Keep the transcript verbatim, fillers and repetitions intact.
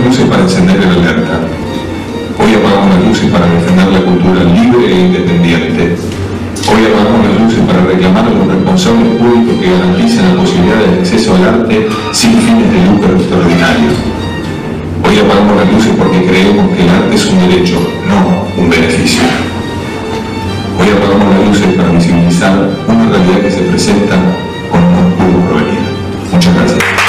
luces para encender el alerta. Hoy apagamos las luces para defender la cultura libre e independiente. Hoy apagamos las luces para reclamar a los responsables públicos que garanticen la posibilidad de acceso al arte sin fines de lucro extraordinarios. Hoy apagamos las luces porque creemos que el arte es un derecho, no un beneficio. Hoy apagamos las luces para visibilizar una realidad que se presenta con un oscuro porvenir. Muchas gracias.